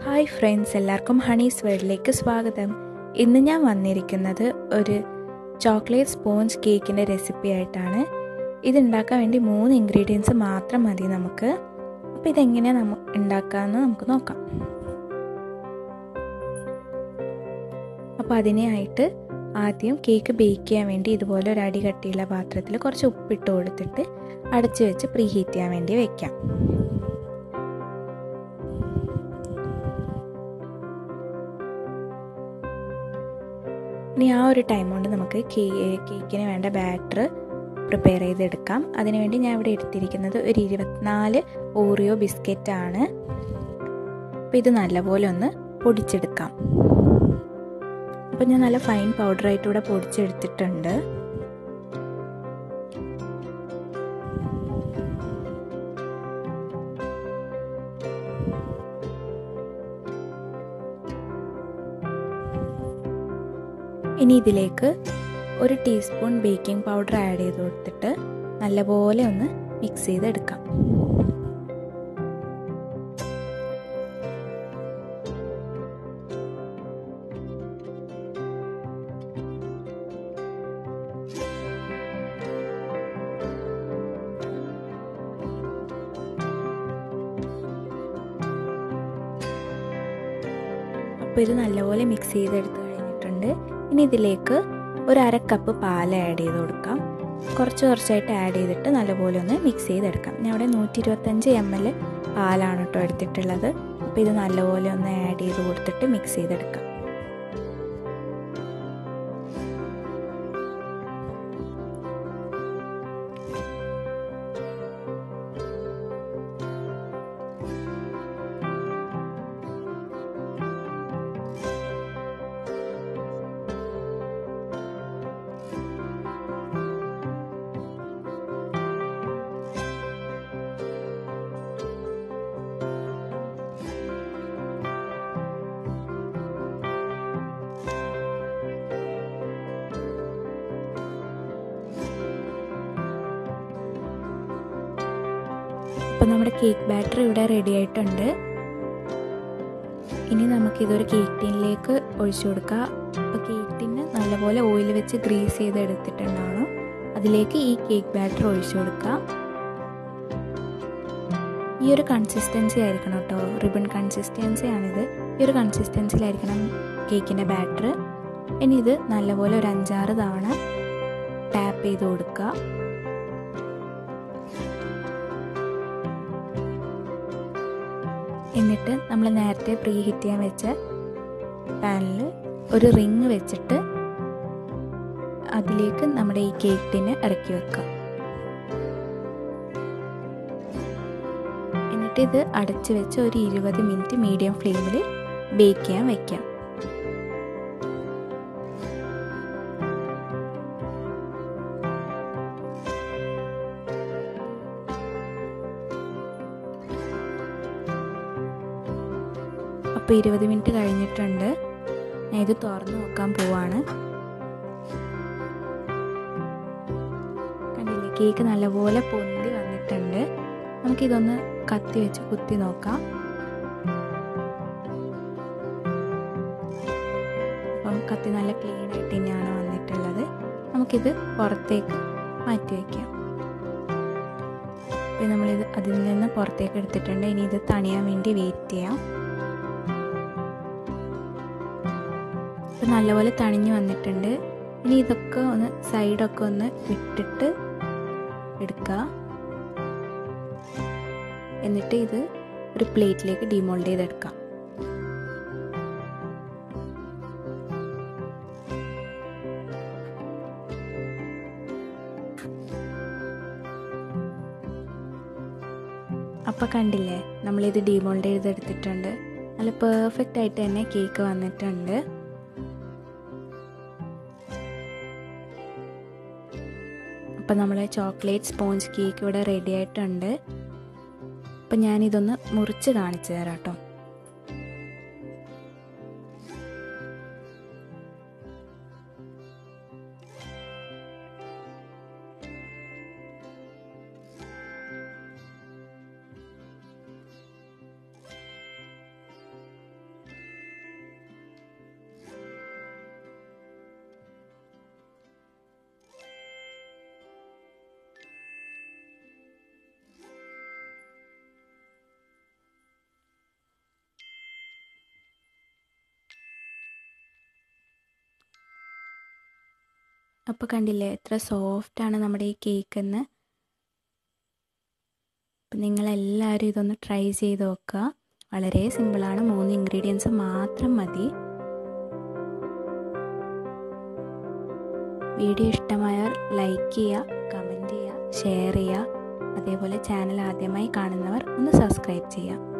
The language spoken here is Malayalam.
ഹായ് ഫ്രണ്ട്സ്, എല്ലാവർക്കും ഹണീസ് വേൾഡിലേക്ക് സ്വാഗതം. ഇന്ന് ഞാൻ വന്നിരിക്കുന്നത് ഒരു ചോക്ലേറ്റ് സ്പോഞ്ച് കേക്കിൻ്റെ റെസിപ്പി ആയിട്ടാണ്. ഇതുണ്ടാക്കാൻ വേണ്ടി 3 ഇൻഗ്രീഡിയൻസ് മാത്രം മതി നമുക്ക്. അപ്പോൾ ഇതെങ്ങനെയാണ് ഉണ്ടാക്കാമെന്ന് നമുക്ക് നോക്കാം. അപ്പോൾ അതിനായിട്ട് ആദ്യം കേക്ക് ബേക്ക് ചെയ്യാൻ വേണ്ടി ഇതുപോലെ ഒരു അടി കട്ടിയുള്ള പാത്രത്തിൽ കുറച്ച് ഉപ്പിട്ട് കൊടുത്തിട്ട് അടച്ചു വെച്ച് പ്രീ ഹീറ്റ് ചെയ്യാൻ വേണ്ടി വെക്കാം. ഇനി ആ ഒരു ടൈം കൊണ്ട് നമുക്ക് കേക്കിന് വേണ്ട ബാറ്റർ പ്രിപ്പയർ ചെയ്തെടുക്കാം. അതിനുവേണ്ടി ഞാൻ ഇവിടെ എടുത്തിരിക്കുന്നത് ഒരു 24 ഓറിയോ ബിസ്ക്കറ്റാണ്. അപ്പോൾ ഇത് നല്ലപോലെ ഒന്ന് പൊടിച്ചെടുക്കാം. അപ്പോൾ ഞാൻ നല്ല ഫൈൻ പൗഡറായിട്ട് ഇവിടെ പൊടിച്ചെടുത്തിട്ടുണ്ട്. ഇനി ഇതിലേക്ക് 1 ടീസ്പൂൺ ബേക്കിംഗ് പൗഡർ ആഡ് ചെയ്ത് കൊടുത്തിട്ട് നല്ലപോലെ ഒന്ന് മിക്സ് ചെയ്തെടുക്കാം. അപ്പോൾ ഇത് നല്ലപോലെ മിക്സ് ചെയ്തെടുത്ത് കഴിഞ്ഞിട്ടുണ്ട്. ഇനി ഇതിലേക്ക് ഒരു 1/2 കപ്പ് പാൽ ആഡ് ചെയ്ത് കൊടുക്കാം. കുറച്ചായിട്ട് ആഡ് ചെയ്തിട്ട് നല്ലപോലെ ഒന്ന് മിക്സ് ചെയ്തെടുക്കാം. ഞാൻ ഇവിടെ 125 ml പാലാണ് കേട്ടോ എടുത്തിട്ടുള്ളത്. അപ്പോൾ ഇത് നല്ലപോലെ ഒന്ന് ആഡ് ചെയ്ത് കൊടുത്തിട്ട് മിക്സ് ചെയ്തെടുക്കാം. അപ്പോൾ നമ്മുടെ കേക്ക് ബാറ്റർ ഇവിടെ റെഡി ആയിട്ടുണ്ട്. ഇനി നമുക്കിതൊരു കേക്ക് ടീനിലേക്ക് ഒഴിച്ചു കൊടുക്കാം. അപ്പോൾ കേക്ക് ടീന് നല്ലപോലെ ഓയിൽ വെച്ച് ഗ്രീസ് ചെയ്ത് എടുത്തിട്ടുണ്ടാവണം. അതിലേക്ക് ഈ കേക്ക് ബാറ്റർ ഒഴിച്ചു കൊടുക്കാം. ഈ ഒരു കൺസിസ്റ്റൻസി ആയിരിക്കണം കേട്ടോ, റിബൺ കൺസിസ്റ്റൻസി ആണിത്. ഈ ഒരു കൺസിസ്റ്റൻസിയിലായിരിക്കണം കേക്കിൻ്റെ ബാറ്റർ. ഇനി ഇത് നല്ലപോലെ ഒരു 5-6 തവണ ടാപ്പ് ചെയ്ത് കൊടുക്കുക. എന്നിട്ട് നമ്മൾ നേരത്തെ പ്രീ ഹീറ്റ് ചെയ്യാൻ വെച്ച പാനിൽ ഒരു റിങ് വെച്ചിട്ട് അതിലേക്ക് നമ്മുടെ ഈ കേക്ക് ടിന് ഇറക്കി വെക്കാം. എന്നിട്ട് ഇത് അടച്ചു വെച്ച് ഒരു 20 മിനിറ്റ് മീഡിയം ഫ്ലെയിമിൽ ബേക്ക് ചെയ്യാൻ വയ്ക്കാം. അപ്പോൾ 20 മിനിറ്റ് കഴിഞ്ഞിട്ടുണ്ട്. ഞാൻ ഇത് തുറന്ന് നോക്കാൻ പോവാണ്. കണ്ടില്ലേ, കേക്ക് നല്ലപോലെ പൊന്തി വന്നിട്ടുണ്ട്. നമുക്കിതൊന്ന് കത്തി വെച്ച് കുത്തി നോക്കാം. അപ്പം കത്തി നല്ല ക്ലീൻ ആയിട്ട് തന്നെയാണ് വന്നിട്ടുള്ളത്. നമുക്കിത് പുറത്തേക്ക് മാറ്റി വയ്ക്കാം. അപ്പോൾ നമ്മളിത് അതിൽ നിന്ന് പുറത്തേക്ക് എടുത്തിട്ടുണ്ട്. ഇനി ഇത് തണിയാൻ വേണ്ടി വെയിറ്റ് ചെയ്യാം. നല്ലപോലെ തണിഞ്ഞു വന്നിട്ടുണ്ട്. ഇനി ഇതൊക്കെ ഒന്ന് സൈഡൊക്കെ ഒന്ന് വിട്ടിട്ട് എടുക്കുക. എന്നിട്ട് ഇത് ഒരു പ്ലേറ്റിലേക്ക് ഡിമോൾഡ് ചെയ്തെടുക്കാം. അപ്പം കണ്ടില്ലേ, നമ്മളിത് ഡിമോൾഡ് ചെയ്തെടുത്തിട്ടുണ്ട്. നല്ല പെർഫെക്റ്റ് ആയിട്ട് തന്നെ കേക്ക് വന്നിട്ടുണ്ട്. അപ്പം നമ്മളെ ചോക്ലേറ്റ് സ്പോഞ്ച് കേക്ക് ഇവിടെ റെഡി ആയിട്ടുണ്ട്. അപ്പം ഞാനിതൊന്ന് മുറിച്ച് കാണിച്ചു തരാം കേട്ടോ. അപ്പോൾ കണ്ടില്ലേ എത്ര സോഫ്റ്റാണ് നമ്മുടെ ഈ കേക്ക് എന്ന്. അപ്പം നിങ്ങളെല്ലാവരും ഇതൊന്ന് ട്രൈ ചെയ്ത് നോക്കുക. വളരെ സിമ്പിളാണ്, 3 ഇൻഗ്രീഡിയൻസ് മാത്രം മതി. വീഡിയോ ഇഷ്ടമായാൽ ലൈക്ക് ചെയ്യുക, കമൻറ്റ് ചെയ്യുക, ഷെയർ ചെയ്യുക. അതേപോലെ ചാനൽ ആദ്യമായി കാണുന്നവർ ഒന്ന് സബ്സ്ക്രൈബ് ചെയ്യുക.